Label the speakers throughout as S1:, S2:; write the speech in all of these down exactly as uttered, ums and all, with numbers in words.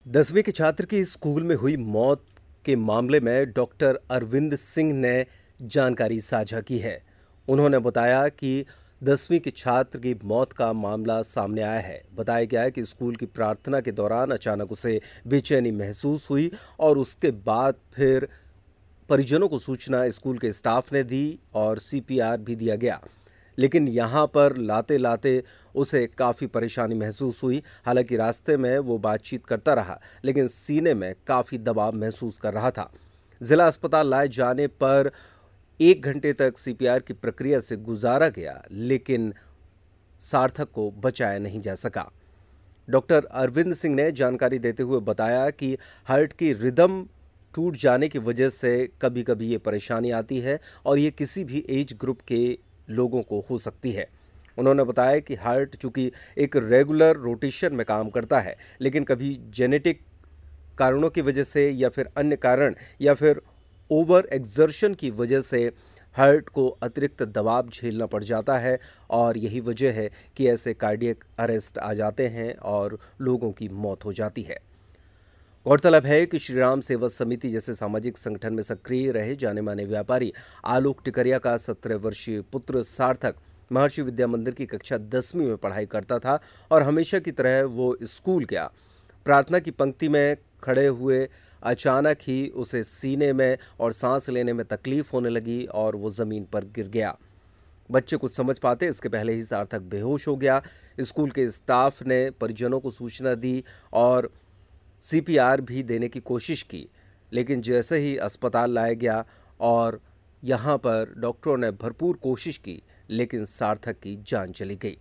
S1: दसवीं के छात्र की स्कूल में हुई मौत के मामले में डॉक्टर अरविंद सिंह ने जानकारी साझा की है। उन्होंने बताया कि दसवीं के छात्र की मौत का मामला सामने आया है। बताया गया है कि स्कूल की प्रार्थना के दौरान अचानक उसे बेचैनी महसूस हुई और उसके बाद फिर परिजनों को सूचना स्कूल के स्टाफ ने दी और सी पी आर भी दिया गया, लेकिन यहाँ पर लाते लाते उसे काफ़ी परेशानी महसूस हुई। हालांकि रास्ते में वो बातचीत करता रहा, लेकिन सीने में काफ़ी दबाव महसूस कर रहा था। जिला अस्पताल लाए जाने पर एक घंटे तक सी पी आर की प्रक्रिया से गुजारा गया, लेकिन सार्थक को बचाया नहीं जा सका। डॉक्टर अरविंद सिंह ने जानकारी देते हुए बताया कि हार्ट की रिदम टूट जाने की वजह से कभी कभी ये परेशानी आती है और ये किसी भी एज ग्रुप के लोगों को हो सकती है। उन्होंने बताया कि हार्ट चूंकि एक रेगुलर रोटेशन में काम करता है, लेकिन कभी जेनेटिक कारणों की वजह से या फिर अन्य कारण या फिर ओवर एक्सर्शन की वजह से हार्ट को अतिरिक्त दबाव झेलना पड़ जाता है और यही वजह है कि ऐसे कार्डियक अरेस्ट आ जाते हैं और लोगों की मौत हो जाती है। गौरतलब है कि श्री राम सेवा समिति जैसे सामाजिक संगठन में सक्रिय रहे जाने माने व्यापारी आलोक टिकरिया का सत्रह वर्षीय पुत्र सार्थक महर्षि विद्या मंदिर की कक्षा दसवीं में पढ़ाई करता था और हमेशा की तरह वो स्कूल गया। प्रार्थना की पंक्ति में खड़े हुए अचानक ही उसे सीने में और सांस लेने में तकलीफ होने लगी और वो ज़मीन पर गिर गया। बच्चे कुछ समझ पाते इसके पहले ही सार्थक बेहोश हो गया। स्कूल के स्टाफ ने परिजनों को सूचना दी और सी पी आर भी देने की कोशिश की, लेकिन जैसे ही अस्पताल लाया गया और यहाँ पर डॉक्टरों ने भरपूर कोशिश की, लेकिन सार्थक की जान चली गई।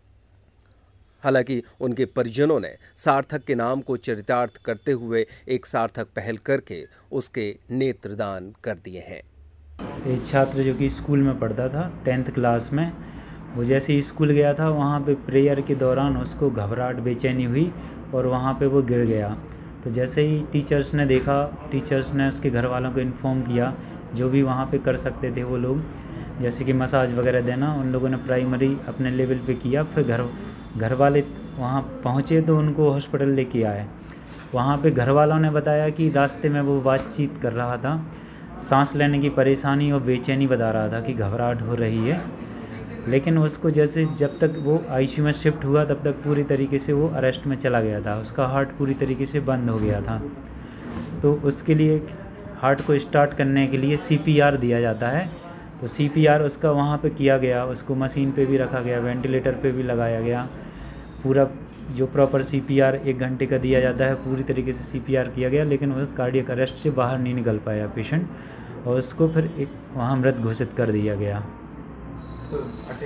S1: हालांकि उनके परिजनों ने सार्थक के नाम को चरितार्थ करते हुए एक सार्थक पहल करके उसके नेत्रदान कर दिए हैं।
S2: एक छात्र जो कि स्कूल में पढ़ता था टेंथ क्लास में, वो जैसे ही स्कूल गया था वहाँ पे प्रेयर के दौरान उसको घबराहट बेचैनी हुई और वहाँ पे वो गिर गया। तो जैसे ही टीचर्स ने देखा, टीचर्स ने उसके घर वालों को इन्फॉर्म किया, जो भी वहाँ पे कर सकते थे वो लोग, जैसे कि मसाज वगैरह देना, उन लोगों ने प्राइमरी अपने लेवल पे किया। फिर घर घर वाले वहाँ पहुँचे तो उनको हॉस्पिटल लेके आए। वहाँ पे घर वालों ने बताया कि रास्ते में वो बातचीत कर रहा था, सांस लेने की परेशानी और बेचैनी बता रहा था कि घबराहट हो रही है, लेकिन उसको जैसे जब तक वो आई सी यू में शिफ्ट हुआ तब तक पूरी तरीके से वो अरेस्ट में चला गया था, उसका हार्ट पूरी तरीके से बंद हो गया था। तो उसके लिए हार्ट को स्टार्ट करने के लिए सी पी आर दिया जाता है। तो सी पी आर उसका वहाँ पे किया गया, उसको मशीन पे भी रखा गया, वेंटिलेटर पे भी लगाया गया। पूरा जो प्रॉपर सी पी आर एक घंटे का दिया जाता है, पूरी तरीके से सी पी आर किया गया, लेकिन वो कार्डियक अरेस्ट से बाहर नहीं निकल पाया पेशेंट और उसको फिर एक वहाँ मृत घोषित कर दिया गया।
S3: तो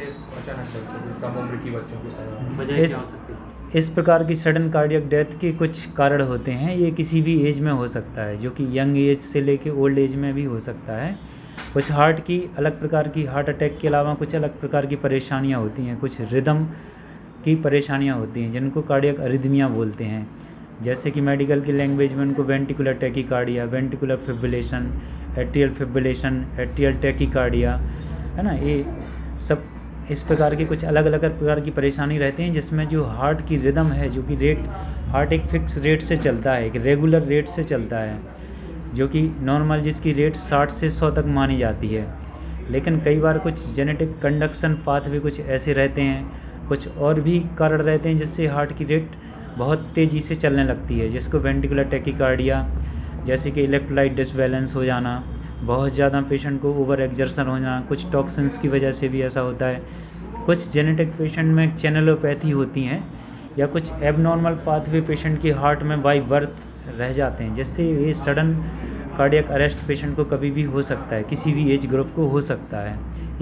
S3: अचानक कम उम्र की बच्चों को
S2: इस इस प्रकार की सडन कार्डियक डेथ के कुछ कारण होते हैं। ये किसी भी एज में हो सकता है, जो कि यंग एज से लेके ओल्ड एज में भी हो सकता है। कुछ हार्ट की अलग प्रकार की, हार्ट अटैक के अलावा कुछ अलग प्रकार की परेशानियां होती हैं, कुछ रिदम की परेशानियां होती हैं जिनको कार्डियक अरिदमिया बोलते हैं। जैसे कि मेडिकल की लैंग्वेज में उनको ventricular tachycardia, ventricular fibrillation, atrial fibrillation, atrial tachycardia, है ना, ये सब इस प्रकार के कुछ अलग अलग प्रकार की परेशानी रहते हैं, जिसमें जो हार्ट की रिदम है, जो कि रेट हार्ट एक फिक्स रेट से चलता है, एक रेगुलर रेट से चलता है, जो कि नॉर्मल जिसकी रेट साठ से सौ तक मानी जाती है। लेकिन कई बार कुछ जेनेटिक कंडक्शन पाथवे कुछ ऐसे रहते हैं, कुछ और भी कारण रहते हैं जिससे हार्ट की रेट बहुत तेज़ी से चलने लगती है, जिसको वेंटिकुलर टैकीकार्डिया, जैसे कि इलेक्ट्रोलाइट डिसबैलेंस हो जाना, बहुत ज़्यादा पेशेंट को ओवर एक्सर्शन हो जाना, कुछ टॉक्सिन्स की वजह से भी ऐसा होता है। कुछ जेनेटिक पेशेंट में चैनलोपैथी होती हैं या कुछ एबनॉर्मल पाथवे पेशेंट के हार्ट में बाई बर्थ रह जाते हैं, जिससे ये सडन कार्डियक अरेस्ट पेशेंट को कभी भी हो सकता है, किसी भी एज ग्रुप को हो सकता है।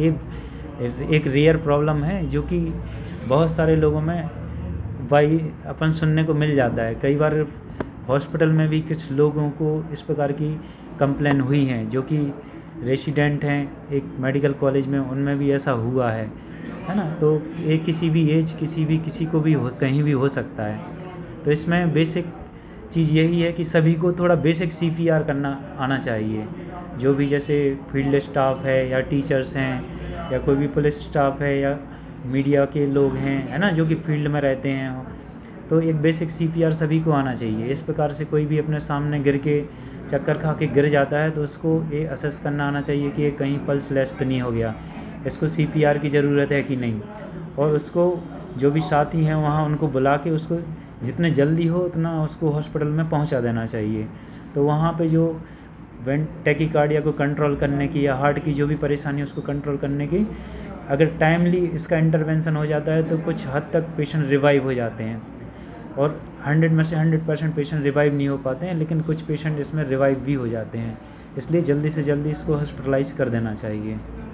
S2: ये एक रेयर प्रॉब्लम है जो कि बहुत सारे लोगों में बाई अपन सुनने को मिल जाता है। कई बार हॉस्पिटल में भी कुछ लोगों को इस प्रकार की कंप्लेन हुई हैं, जो कि रेसिडेंट हैं एक मेडिकल कॉलेज में, उनमें भी ऐसा हुआ है, है ना। तो ये किसी भी एज, किसी भी किसी को भी हो, कहीं भी हो सकता है। तो इसमें बेसिक चीज़ यही है कि सभी को थोड़ा बेसिक सी पी आर करना आना चाहिए। जो भी जैसे फील्ड स्टाफ है या टीचर्स हैं या कोई भी पुलिस स्टाफ है या मीडिया के लोग हैं, है ना, जो कि फील्ड में रहते हैं, तो एक बेसिक सीपीआर सभी को आना चाहिए। इस प्रकार से कोई भी अपने सामने गिर के चक्कर खा के गिर जाता है तो उसको ये असेस करना आना चाहिए कि ये कहीं पल्स लेस तो नहीं हो गया, इसको सीपीआर की ज़रूरत है कि नहीं। और उसको जो भी साथी हैं वहाँ उनको बुला के उसको जितने जल्दी हो उतना उसको हॉस्पिटल में पहुँचा देना चाहिए। तो वहाँ पे जो वेंट टैकीकार्डिया को कंट्रोल करने की या हार्ट की जो भी परेशानी है उसको कंट्रोल करने की अगर टाइमली इसका इंटरवेंशन हो जाता है तो कुछ हद तक पेशेंट रिवाइव हो जाते हैं। और हंड्रेड में से हंड्रेड परसेंट पेशेंट रिवाइव नहीं हो पाते हैं, लेकिन कुछ पेशेंट इसमें रिवाइव भी हो जाते हैं। इसलिए जल्दी से जल्दी इसको हॉस्पिटलाइज कर देना चाहिए।